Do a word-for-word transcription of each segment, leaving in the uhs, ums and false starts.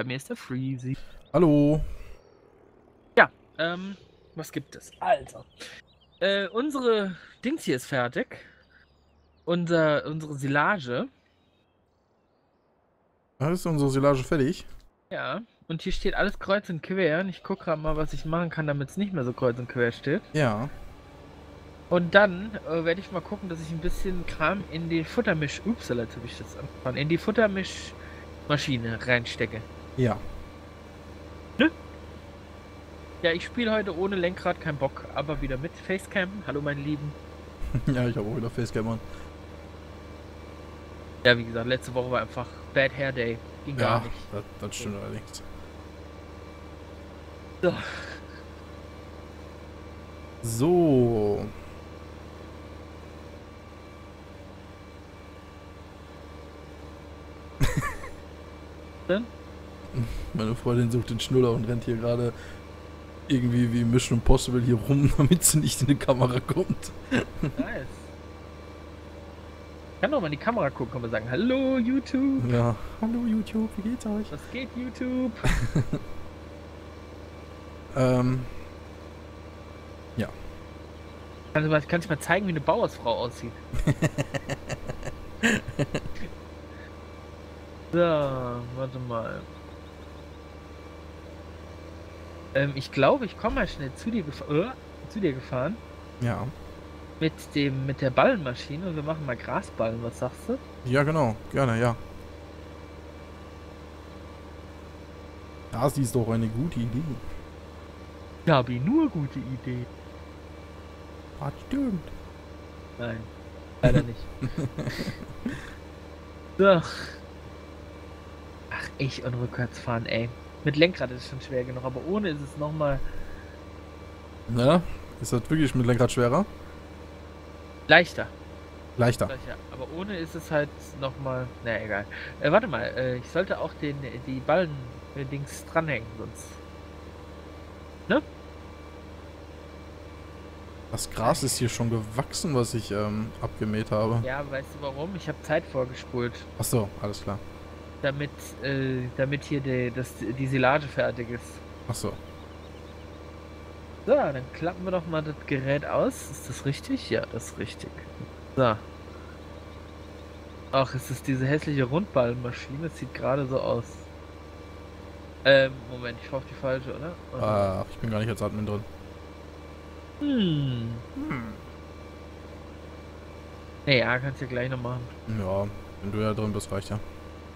mir ist der Freezy. Hallo. Ja, ähm, was gibt es? Also, äh, unsere Dings hier ist fertig. Unser, unsere Silage. Da ist unsere Silage fertig. Ja, und hier steht alles kreuz und quer. Und ich gucke gerade mal, was ich machen kann, damit es nicht mehr so kreuz und quer steht. Ja. Und dann äh, werde ich mal gucken, dass ich ein bisschen Kram in die Futtermisch... Upsala, jetzt habe ich das angefangen. In die Futtermischmaschine reinstecke. Ja. Ne? Ja, ich spiele heute ohne Lenkrad, kein Bock, aber wieder mit Facecam. Hallo, meine Lieben. Ja, ich habe auch wieder Facecam an. Ja, wie gesagt, letzte Woche war einfach Bad Hair Day. Ging Ja, gar nicht. das, das stimmt allerdings. So. So. Denn? Meine Freundin sucht den Schnuller und rennt hier gerade irgendwie wie Mission Impossible hier rum, damit sie nicht in die Kamera kommt. Nice. Ich kann doch mal in die Kamera gucken und mal sagen, hallo YouTube. Ja. Hallo YouTube, wie geht's euch? Was geht YouTube? ähm. Ja. Kannst du mal, kannst du mal zeigen, wie eine Bauersfrau aussieht? So, warte mal. Ähm, ich glaube, ich komme mal schnell zu dir, gefa äh, zu dir gefahren. Ja. Mit dem, mit der Ballenmaschine und wir machen mal Grasballen, was sagst du? Ja, genau. Gerne, ja. Das ist doch eine gute Idee. Ja, habe ich nur gute Idee. Das stimmt. Nein, leider nicht. So. Ach, ich und rückwärts fahren, ey. Mit Lenkrad ist es schon schwer genug, aber ohne ist es nochmal Ja? Ist das wirklich mit Lenkrad schwerer? leichter. Leichter. Leichter. Aber ohne ist es halt nochmal. Na egal. Äh, warte mal, äh, ich sollte auch den die Ballen äh, Dings dranhängen, sonst. Ne? Das Gras ist hier schon gewachsen, was ich ähm, abgemäht habe. Ja, weißt du warum? Ich habe Zeit vorgespult. Ach so, alles klar. Damit, äh, damit hier die, das, die Silage fertig ist. Ach so. So, dann klappen wir doch mal das Gerät aus. Ist das richtig? Ja, das ist richtig. So. Ach, es ist diese hässliche Rundballenmaschine. Es sieht gerade so aus. Ähm, Moment, ich hoffe die falsche, oder? oder? Ach, ich bin gar nicht als Admin drin. Hm. Hm. Naja, kannst du ja gleich noch machen. Ja, wenn du ja drin bist, reicht ja.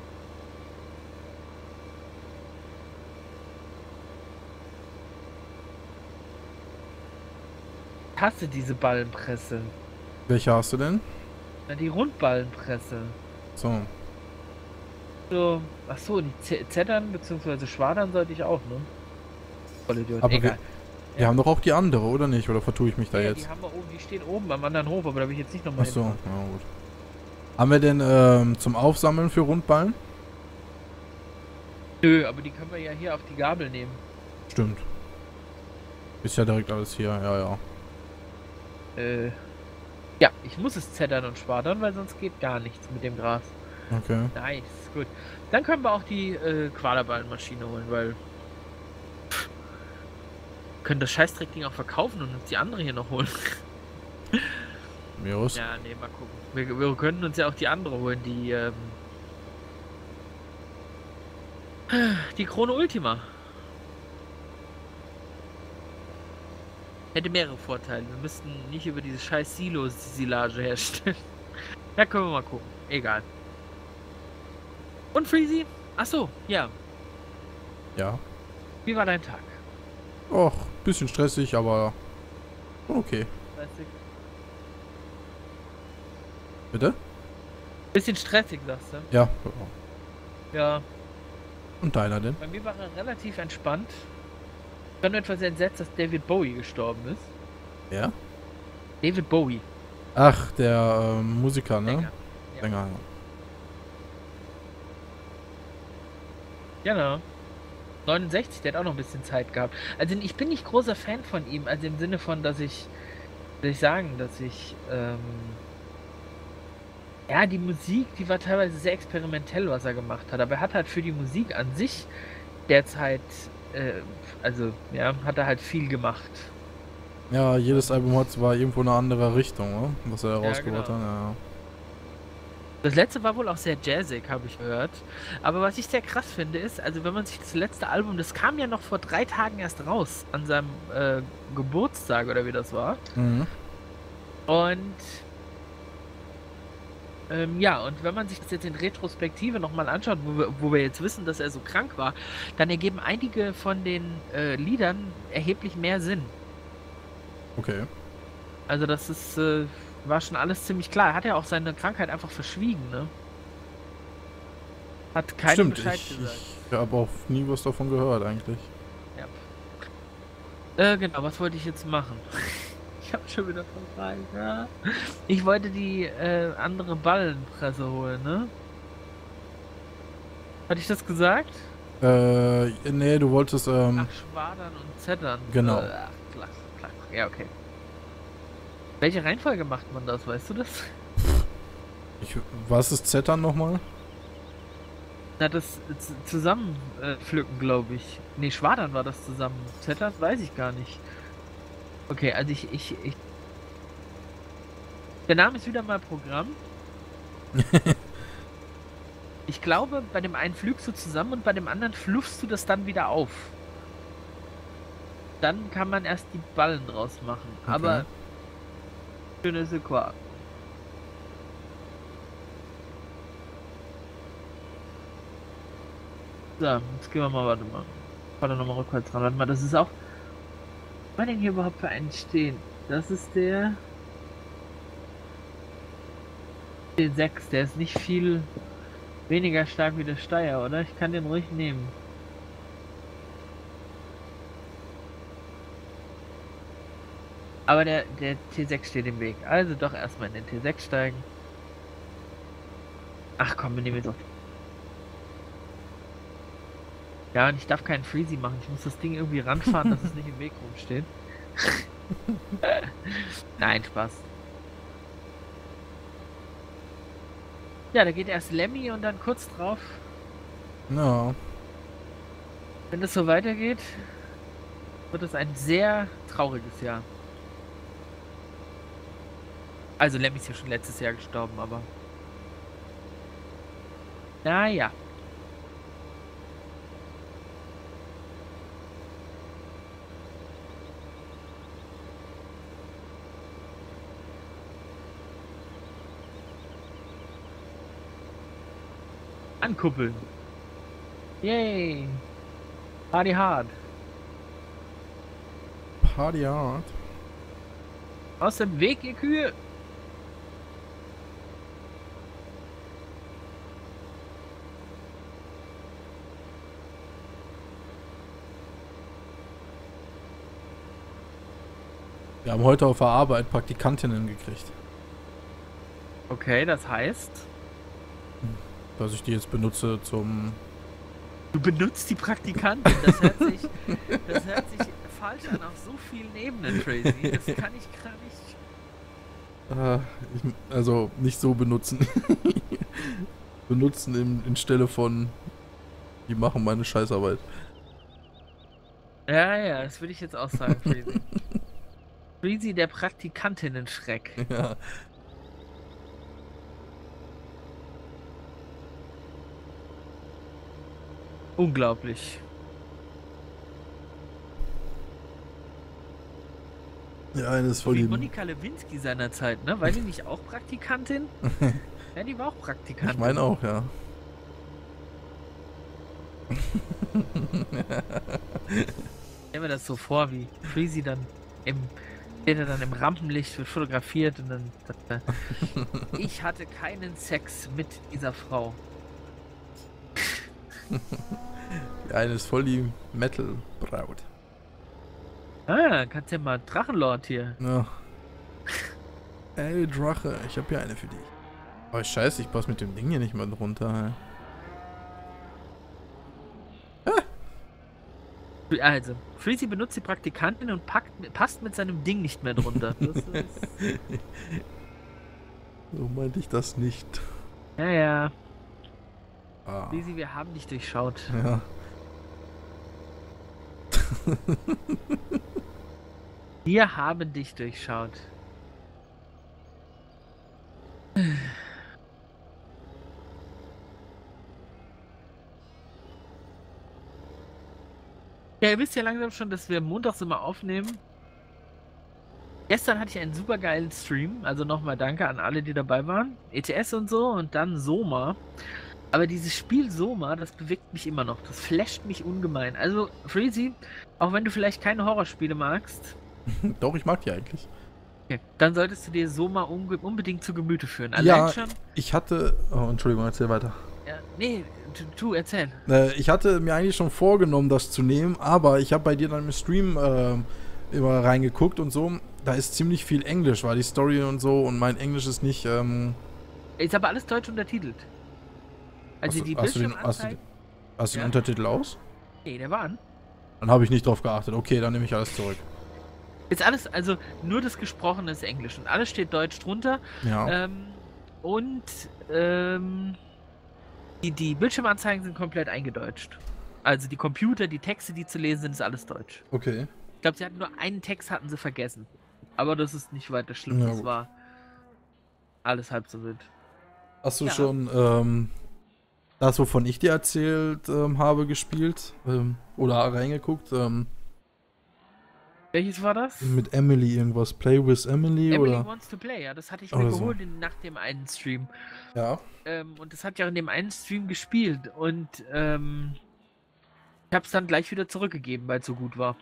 Ich hasse diese Ballenpresse. Welche hast du denn? Na, die Rundballenpresse. So. So, ach so, die Z- Zettern bzw. Schwadern sollte ich auch, ne? Vollidiot, Aber egal. wir, wir haben doch auch die andere, oder nicht? Oder vertue ich mich da Ja, jetzt? die haben wir oben, die stehen oben am anderen Hof, aber da will ich jetzt nicht nochmal Ach so, ja hinfahren. gut. Haben wir denn ähm, zum Aufsammeln für Rundballen? Nö, aber die können wir ja hier auf die Gabel nehmen. Stimmt. Ist ja direkt alles hier, ja, ja. Äh, ja, ich muss es zettern und schwadern, weil sonst geht gar nichts mit dem Gras. Okay. Nice, gut. Dann können wir auch die äh, Quaderballenmaschine holen, weil pff, können das Scheißdreckding auch verkaufen und uns die andere hier noch holen. Mirus? Ja, nee, mal gucken. Wir, wir können uns ja auch die andere holen, die ähm, die Krone Ultima. Hätte mehrere Vorteile. Wir müssten nicht über diese scheiß Silo-Silage herstellen. Da können wir mal gucken. Egal. Und Freezy? Achso, ja. Ja. Wie war dein Tag? Och, bisschen stressig, aber okay. Stressig. Bitte? Bisschen stressig, sagst du? Ja. Ja. Und deiner denn? Bei mir war er relativ entspannt. Ich bin etwas entsetzt, dass David Bowie gestorben ist. Ja? David Bowie. Ach, der ähm, Musiker, ne? Sänger. Ja. Sänger, ja. Genau. neunundsechzig, der hat auch noch ein bisschen Zeit gehabt. Also ich bin nicht großer Fan von ihm, also im Sinne von, dass ich, will ich sagen, dass ich, ähm, ja, die Musik, die war teilweise sehr experimentell, was er gemacht hat, aber er hat halt für die Musik an sich derzeit, äh, also ja, hat er halt viel gemacht. Ja, jedes Album hat zwar irgendwo eine andere Richtung, ne? Was er Ja, herausgebracht genau. hat. Ja. Das letzte war wohl auch sehr jazzig, habe ich gehört. Aber was ich sehr krass finde, ist, also wenn man sich das letzte Album, das kam ja noch vor drei Tagen erst raus, an seinem äh, Geburtstag oder wie das war. Mhm. Und ähm, ja, und wenn man sich das jetzt in Retrospektive nochmal anschaut, wo wir, wo wir jetzt wissen, dass er so krank war, dann ergeben einige von den äh, Liedern erheblich mehr Sinn. Okay. Also das ist, äh, war schon alles ziemlich klar. Er hat ja auch seine Krankheit einfach verschwiegen, ne? Hat keinem Stimmt, Bescheid ich, gesagt. ich habe auch nie was davon gehört eigentlich. Ja. Äh, genau, was wollte ich jetzt machen? Ich habe schon wieder verfallen, ja. Ich wollte die äh, andere Ballenpresse holen, ne? Hatte ich das gesagt? Äh, nee, du wolltest, ähm... Ach, Schwadern und Zettern. Genau. Äh, ach, klar, klar. Ja, okay. Welche Reihenfolge macht man das, weißt du das? Ich, was ist Zettern nochmal? Na, das zusammen äh, pflücken, glaube ich. Nee, Schwadern war das zusammen. Zettern weiß ich gar nicht. Okay, also ich, ich, ich... Der Name ist wieder mal Programm. Ich glaube, bei dem einen pflügst du zusammen und bei dem anderen fluffst du das dann wieder auf. Dann kann man erst die Ballen draus machen. Okay. Aber... Schöne Sequenz. So, jetzt gehen wir mal, warte mal. Warte nochmal rückwärts ran. Warte mal, das ist auch... Was war denn hier überhaupt für einen stehen? Das ist der... T sechs, der ist nicht viel weniger stark wie der Steyr, oder? Ich kann den ruhig nehmen. Aber der, der T sechs steht im Weg. Also doch erstmal in den T sechs steigen. Ach komm, wir nehmen jetzt auf. Ja, und ich darf keinen Freezy machen. Ich muss das Ding irgendwie ranfahren, dass es nicht im Weg rumsteht. Nein, Spaß. Ja, da geht erst Lemmy und dann kurz drauf. Ja. Wenn das so weitergeht, wird es ein sehr trauriges Jahr. Also Lemmy ist ja schon letztes Jahr gestorben, aber... Naja. Ankuppeln. Yay. Party hard. Party hard. Aus dem Weg, ihr Kühe. Wir haben heute auf der Arbeit Praktikantinnen gekriegt. Okay, das heißt... Dass ich die jetzt benutze zum... Du benutzt die Praktikantin. Das hört sich, das hört sich falsch an auf so vielen Ebenen, Tracy. Das kann ich gar nicht... Äh, ich, also nicht so benutzen. Benutzen in, in Stelle von... Die machen meine Scheißarbeit. Ja, ja, das würde ich jetzt auch sagen, Tracy. Tracy, der Praktikantinnen-Schreck. Ja. Unglaublich. Ja, eine ist voll Wie die... Monika Lewinsky seinerzeit, ne? War die nicht auch Praktikantin? Ja, die war auch Praktikantin. Ich meine auch, ja. Ich stell mir das so vor, wie Freezy dann im... steht er dann im Rampenlicht, wird fotografiert und dann... dann ich hatte keinen Sex mit dieser Frau. Die eine ist voll die Metal-Braut. Ah, kannst ja mal Drachenlord hier. Ja. Ey, Drache, ich hab hier eine für dich. Aber scheiße, ich passe mit dem Ding hier nicht mal drunter. Hey. Also, Freezy benutzt die Praktikantin und packt, passt mit seinem Ding nicht mehr drunter. Das ist... So meinte ich das nicht. Ja, ja. Ah. Freezy, wir haben dich durchschaut. Ja. Wir haben dich durchschaut. Ja, ihr wisst ja langsam schon, dass wir montags immer aufnehmen. Gestern hatte ich einen super geilen Stream, also nochmal danke an alle, die dabei waren. E T S und so und dann Soma. Aber dieses Spiel Soma, das bewegt mich immer noch. Das flasht mich ungemein. Also, Freezy, auch wenn du vielleicht keine Horrorspiele magst. Doch, ich mag die eigentlich. Okay, dann solltest du dir Soma unge unbedingt zu Gemüte führen. Allein Ja, schon. ich hatte... Oh, Entschuldigung, erzähl weiter. Ja, nee, du, du erzähl. Äh, ich hatte mir eigentlich schon vorgenommen, das zu nehmen, aber ich habe bei dir dann im Stream äh, immer reingeguckt und so. Da ist ziemlich viel Englisch, war die Story und so, und mein Englisch ist nicht... Ähm, Ist aber alles deutsch untertitelt. Also hast, die du, hast, du den, hast, du, Bildschirmanzeigen... hast du den Ja. Untertitel aus? Nee, der war an. Dann habe ich nicht drauf geachtet. Okay, dann nehme ich alles zurück. Ist alles, also nur das Gesprochene ist Englisch und alles steht deutsch drunter. Ja. Ähm, und ähm, die, die Bildschirmanzeigen sind komplett eingedeutscht. Also die Computer, die Texte, die zu lesen sind, ist alles deutsch. Okay. Ich glaube, sie hatten nur einen Text, hatten sie vergessen. Aber das ist nicht weiter schlimm, Ja, das gut. war alles halb so wild. Hast du Ja. schon ähm, das, wovon ich dir erzählt ähm, habe, gespielt? Ähm, oder reingeguckt? Ähm, Welches war das? mit Emily irgendwas? Play with Emily, Emily oder? Wants to Play, ja, das hatte ich Oder mir so. geholt in, nach dem einen Stream. Ja. Ähm, und das hat ja in dem einen Stream gespielt und ähm, ich hab's dann gleich wieder zurückgegeben, weil es so gut war.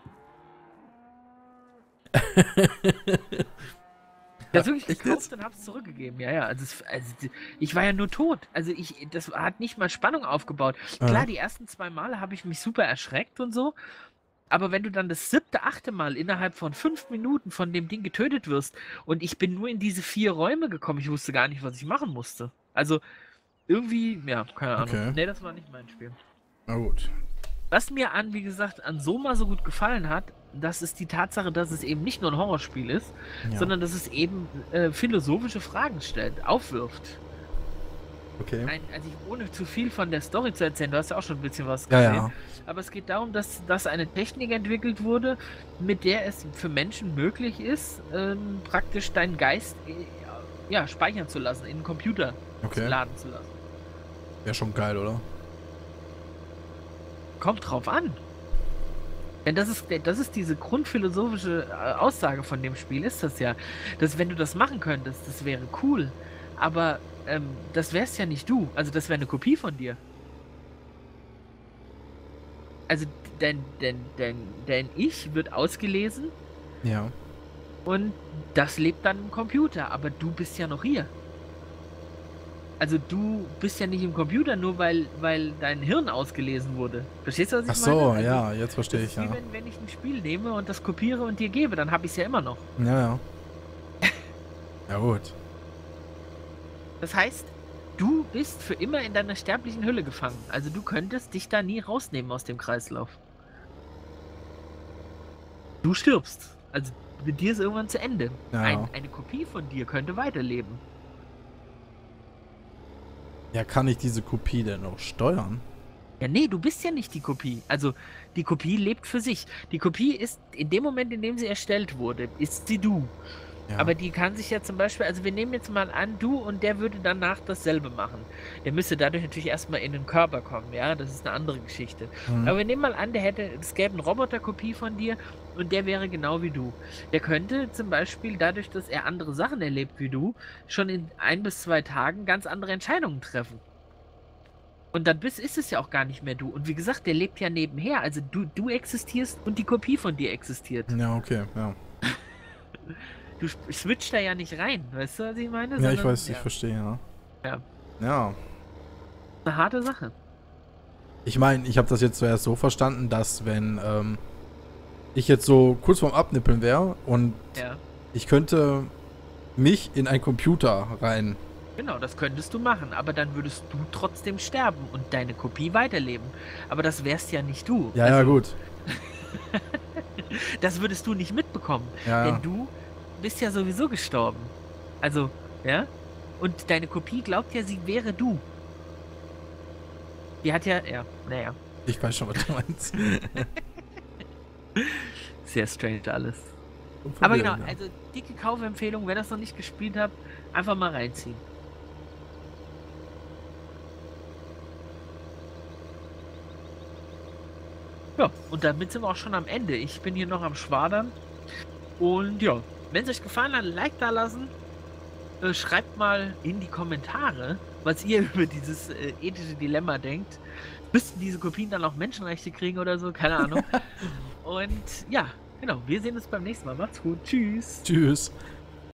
Ich hab's wirklich echt gekauft jetzt? und hab's zurückgegeben, ja, ja. Also, es, also d- ich war ja nur tot. Also ich, das hat nicht mal Spannung aufgebaut. Ja. Klar, die ersten zwei Male habe ich mich super erschreckt und so. Aber wenn du dann das siebte, achte Mal innerhalb von fünf Minuten von dem Ding getötet wirst und ich bin nur in diese vier Räume gekommen, ich wusste gar nicht, was ich machen musste. Also irgendwie, ja, keine Ahnung. Okay. Nee, das war nicht mein Spiel. Na gut. Was mir an, wie gesagt, an Soma so gut gefallen hat, das ist die Tatsache, dass es eben nicht nur ein Horrorspiel ist, Ja. sondern dass es eben äh, philosophische Fragen stellt, aufwirft. Okay. Ein, also ich, ohne zu viel von der Story zu erzählen, du hast ja auch schon ein bisschen was Ja, gesehen. ja. Aber es geht darum, dass, dass eine Technik entwickelt wurde, mit der es für Menschen möglich ist, ähm, praktisch deinen Geist äh, ja, speichern zu lassen, in einen Computer Okay. laden zu lassen. Wäre schon geil, oder? Kommt drauf an. Denn das ist, das ist diese grundphilosophische äh, Aussage von dem Spiel, ist das ja. Dass wenn du das machen könntest, das wäre cool. Aber ähm, das wärst ja nicht du. Also das wäre eine Kopie von dir. Also dein, dein, dein, dein Ich wird ausgelesen Ja. und das lebt dann im Computer. Aber du bist ja noch hier. Also du bist ja nicht im Computer, nur weil, weil dein Hirn ausgelesen wurde. Verstehst du, was ich Ach so, meine? Also, ja, jetzt das verstehe ist ich, wie ja. wenn, wenn ich ein Spiel nehme und das kopiere und dir gebe, dann habe ich es ja immer noch. Ja, ja. Ja, gut. Das heißt, du bist für immer in deiner sterblichen Hülle gefangen. Also du könntest dich da nie rausnehmen aus dem Kreislauf. Du stirbst. Also mit dir ist irgendwann zu Ende. Ja. Ein, eine Kopie von dir könnte weiterleben. Ja, kann ich diese Kopie denn noch steuern? Ja, nee, du bist ja nicht die Kopie. Also, die Kopie lebt für sich. Die Kopie ist, in dem Moment, in dem sie erstellt wurde, ist sie du. Ja. Aber die kann sich ja zum Beispiel, also wir nehmen jetzt mal an, du und der würde danach dasselbe machen. Der müsste dadurch natürlich erstmal in den Körper kommen, ja, das ist eine andere Geschichte. Mhm. Aber wir nehmen mal an, der hätte, es gäbe eine Roboterkopie von dir und der wäre genau wie du. Der könnte zum Beispiel, dadurch, dass er andere Sachen erlebt wie du, schon in ein bis zwei Tagen ganz andere Entscheidungen treffen. Und dann bist, ist es ja auch gar nicht mehr du. Und wie gesagt, der lebt ja nebenher. Also du, du existierst und die Kopie von dir existiert. Ja, okay, ja. Du sp- switcht da ja nicht rein, weißt du, was ich meine? Ja, ich Sondern- weiß, ich verstehe, ja. Ja. Ja. Eine harte Sache. Ich meine, ich habe das jetzt zuerst so verstanden, dass wenn ähm, ich jetzt so kurz vorm Abnippeln wäre und Ja. ich könnte mich in einen Computer rein. Genau, das könntest du machen, aber dann würdest du trotzdem sterben und deine Kopie weiterleben. Aber das wärst ja nicht du. Ja, ja, Also, gut. Das würdest du nicht mitbekommen. Ja, ja. Denn du bist ja sowieso gestorben. Also, ja? Und deine Kopie glaubt ja, sie wäre du. Die hat ja, ja, naja. Ich weiß schon, was du meinst. sehr strange alles. Und Aber verwirrend, genau, ja. also dicke Kaufempfehlung, wer das noch nicht gespielt hat, einfach mal reinziehen. Ja, und damit sind wir auch schon am Ende. Ich bin hier noch am Schwadern. Und ja, wenn es euch gefallen hat, Like da lassen. Äh, schreibt mal in die Kommentare, was ihr über dieses äh, ethische Dilemma denkt. Müssten diese Kopien dann auch Menschenrechte kriegen oder so? Keine Ahnung. Und ja, genau, wir sehen uns beim nächsten Mal. Macht's gut. Tschüss. Tschüss.